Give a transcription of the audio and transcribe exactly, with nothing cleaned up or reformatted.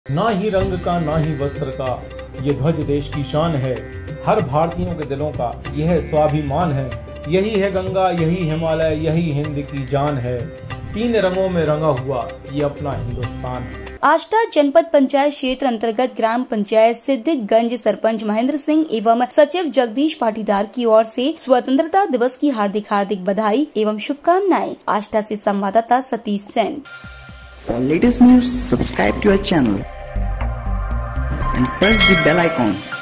ना ही रंग का ना ही वस्त्र का ये ध्वज देश की शान है। हर भारतीयों के दिलों का यह स्वाभिमान है। यही है गंगा, यही हिमालय, यही हिंद की जान है। तीन रंगों में रंगा हुआ ये अपना हिंदुस्तान है। आष्टा जनपद पंचायत क्षेत्र अंतर्गत ग्राम पंचायत सिद्धिकगंज सरपंच महेंद्र सिंह एवं सचिव जगदीश पाटीदार की ओर से स्वतंत्रता दिवस की हार्दिक हार्दिक बधाई एवं शुभकामनाएं। आष्टा से संवाददाता Satish Sen. For latest news, subscribe to our channel and press the bell icon.